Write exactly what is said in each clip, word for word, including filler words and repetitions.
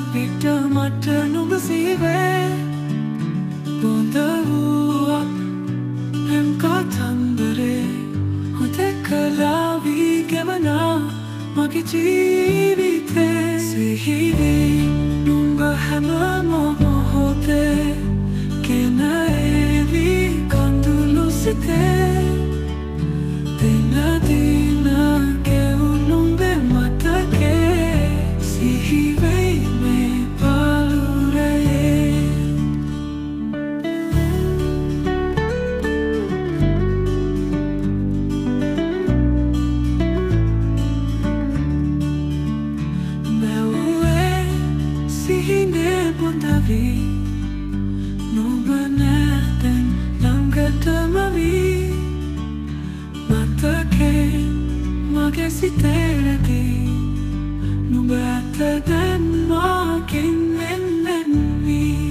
විට මට නුඹ සීවේ බොඳ වූවක් එම් කතන්දරේ හුදෙකලා වී ගෙවනා මගේ ජීවිතේ සිහිවී නුඹ හැම මොහොතේ ගෙන එවී කඳුළු සිතේ දින දින ගෙවුණු නුඹේ මතකේ සිහිවෙයි මේ පළුරේ මැවුවේ සිහිනේ බොඳවී නුඹ නැතෙන් ළඟටම වී මතකේ මගේ සිතේ රැඳී නුඹ ඇත දැන් මාකින් වෙන්වෙන් වී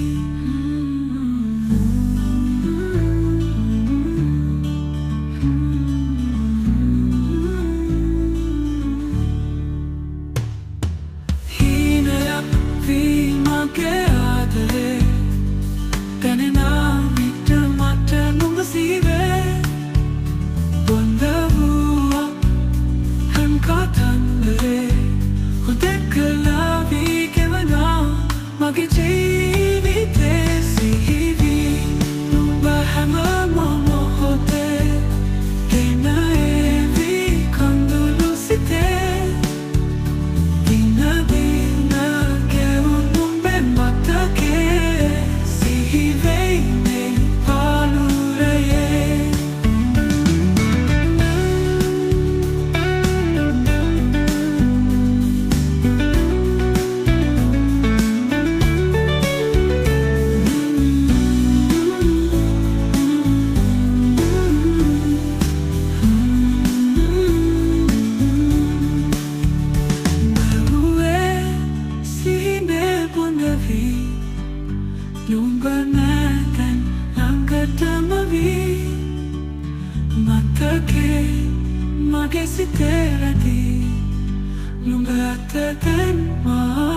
හීනයක් වී මගේ ආදරේ දැනෙනා විට මට නුඹ සීවේ බොඳ වූවක් හැම කතන්දරේ හුදෙකලා වී ගෙවනා මගේ ජීවිතේ සිහිවී නුඹ හැම මොහොතේ ගෙන එවී කඳුළු සිතේ දින දින ගෙවුණු නුඹේ මතකේ සිහිවෙයි මේ පළුරේ නුඹ නැතෙන් ළඟටම වී මතකේ මගේ සිතේ රැඳී නුඹ ඇත දැන් මා